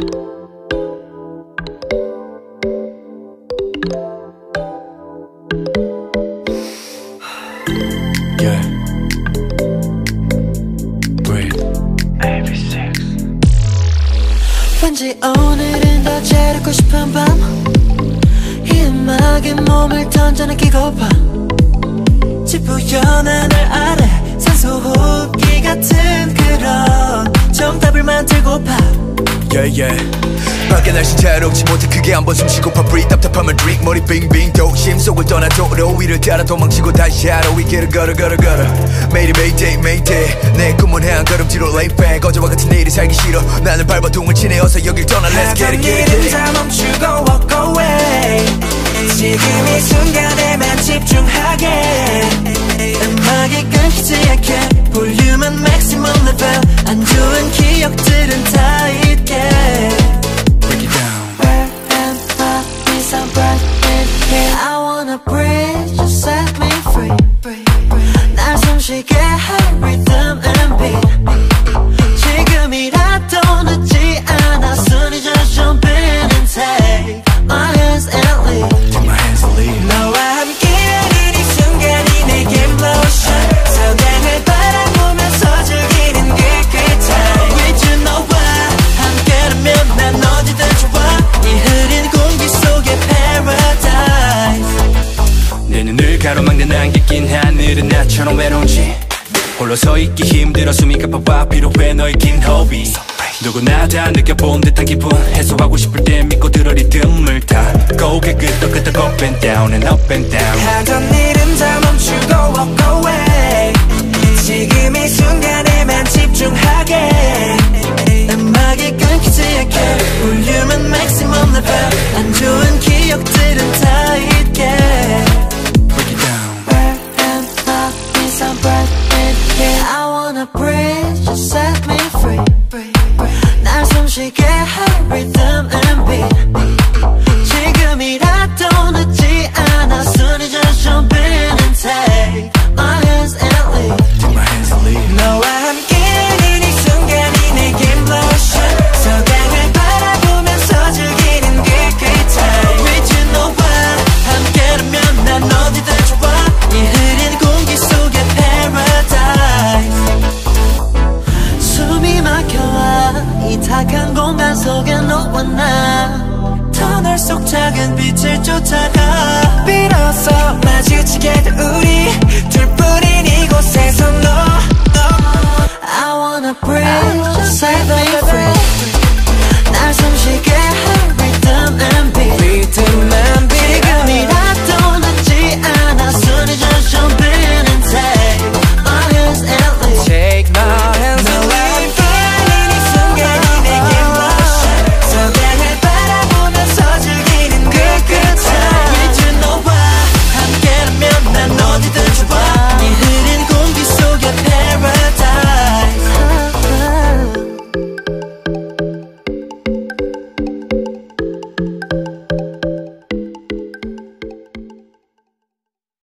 Yeah. Breathe. AB6. 왠지 오늘은 더 재롭고 싶은 밤 이 음악에 몸을 던져 느끼고파 지푸연 하늘 아래 산소 호흡기 같은 그런 정답을 만들고파 Yeah yeah. 밖에 날씨 자유롭지 못해 크게 한번 숨쉬고파 Breathe 답답하면 drink 머리 빙빙 도심 속을 떠나 도로 위를 따라 도망치고 다시 하루 이 길을 걸어 매일이 Mayday Mayday 내 꿈은 한 걸음뒤로 lay back 어제와 같은 내일이 살기 싫어 나는 발버둥을 치네 어서 여길 떠나 Let's get it get it 하던 일은 다 멈추고 walk away 지금 이 순간에만 집중하게 음악이 끊기지 않게 볼륨은 maximum level 안 좋은 기억들은 다 잊게 Break it down. Where am I? Is I'm bright in here I wanna breathe, just set me free 날 숨쉬게 할 rhythm and beat 지금이라도 늦지 않아 순위 just jump in and take my hands and leave Take my hands and leave. 너와 함께하는 이 순간이 내게 motion 서강을 바라보면서 즐기는 그 good time With you 너와 함께라면 난 어디든 좋아 이 흐린 공기 속의 paradise 내 눈을 가로막는 안개 낀 하늘은 나처럼 외로운지 홀로 서 있기 힘들어 숨이 가빠봐 필요해 너의 긴 호흡이 누구나 다 느껴본 듯한 기분 해소하고 싶을 때 믿고 들어 리듬을 타 고개 끄덕끄덕 up and down and up and down 하던 일은 다 멈추고 walk away 지금 이 순간에만 집중하게 음악이 끊기지 않게 볼륨은 maximum level 안 좋은 기억들은 다 잊게 Break it down. Where am I? Is I'm bright in here I wanna breathe, just set me free 날 숨쉬게 할 rhythm and beat 지금이라도 늦지 않아 순위 just jump in and take my hands and leave Take my hands and leave. 너와 함께하는 이 순간이 내게 motion 서강을 바라보면서 즐기는 그 good time With you 너와 함께라면 난 어디든 좋아 이 흐린 공기 속의 paradise 숨이 막혀와 이 탁한 공간 속에 너와 나 터널 속 작은 빛을 쫓아가 비로소 마주치게 된 우리 둘뿐인 이곳에서 너 I wanna breathe, just set me free